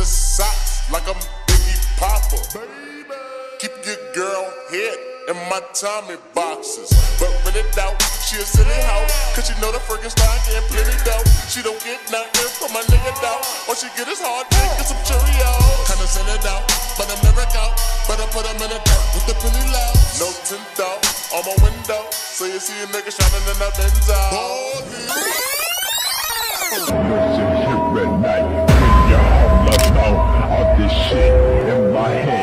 the socks like I'm Biggie Popper. Baby. Keep your girl head in my Tommy boxes. But when it doubt, she a silly hoe. Cause she know the freaking stock and plenty dough. She don't get nothing from my nigga doubt. All she get is hard dick and some Cheerios. Kinda send it out, but I'm never out. Better put them in the dirt with the penny loud. No tint out on my window. So you see a nigga shining in that Benzo. Here at night, bring your whole love on all this shit in my head.